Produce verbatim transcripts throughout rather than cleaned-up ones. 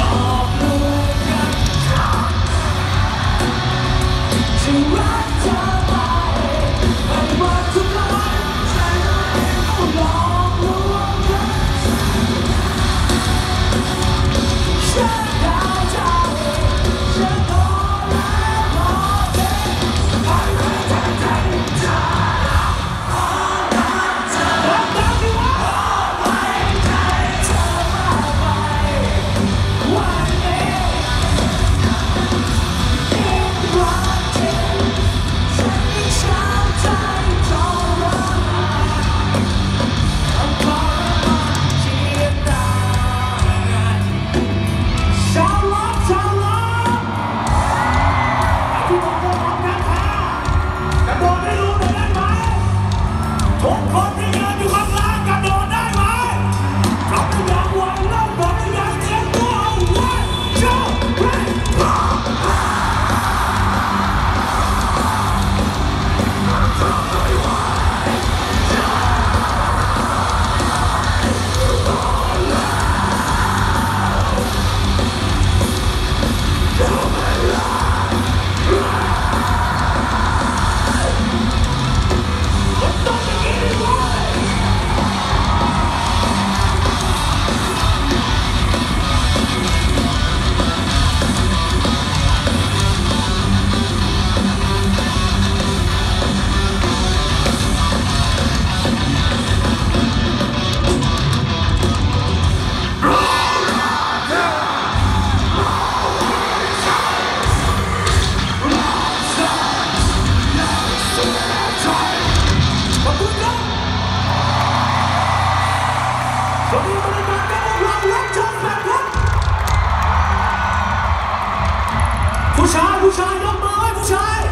ผู้ชายผู้ชายยกมือไว้ผู้ชาย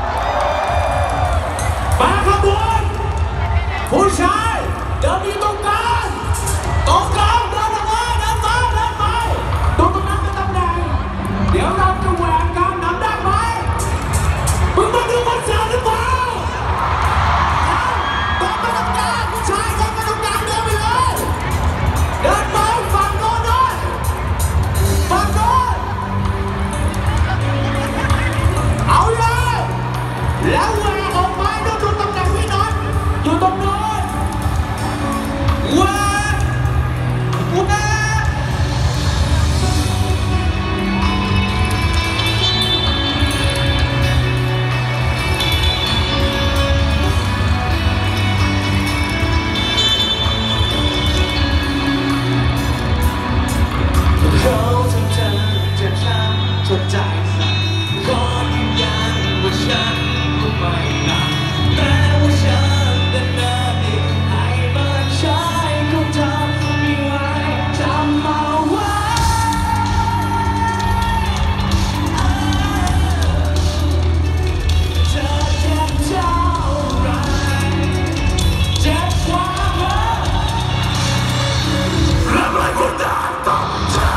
มาขบวนผู้ชายเดินที่ตรงกลางตรงกลางเดินออกมาเดินมาเดินไปตรงนั้นเป็นตำแหน่งเดี๋ยวเราจะแหวกการนำได้ไหมมึงมาดูคอนเสิร์ตหรือเปล่าตรงไปตรงกลางผู้ชายตรงไปตรงกลางเดินไปเลยเดินไปฝั่งโน้นด้วยฝั่งโน้นเอาเลยแล้วแหวกออกไปแล้วดูตำแหน่งพี่น็อตอยู่ตรงโน้นแหวกอุแบเขาทำเธอเจ็บช้ำจนใจสั่นขอยืนยันว่าฉันก็ไม่หนักแม้ว่าฉันจะเดินอีกให้มันใช้ของเธอมีไว้จำเอาไว้เธอเจ็บเท่าไรเจ็บกว่าเธอและไม่ควรได้ต้องเธอ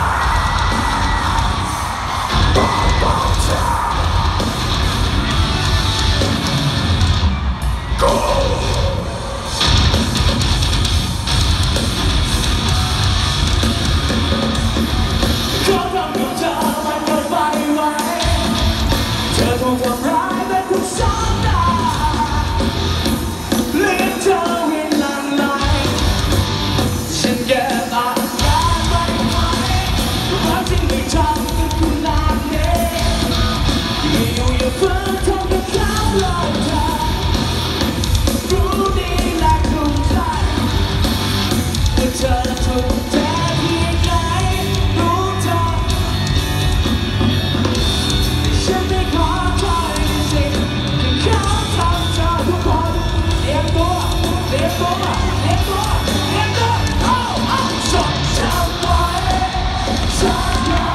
Shut up!